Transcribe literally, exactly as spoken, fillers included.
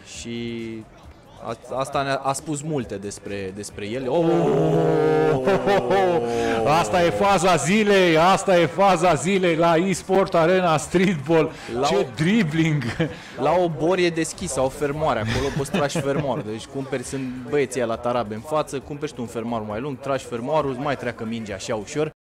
și asta ne-a a spus multe despre, despre el. Oh! Asta e faza zilei, asta e faza zilei la eSport Arena Streetball. La Ce o... dribbling! La o borie deschisă, o fermoare, acolo poți tragi fermoarul. Deci cumperi, sunt băieții la tarabe în față, cumperi tu un fermoar mai lung, tragi fermoarul, mai treacă mingea așa ușor.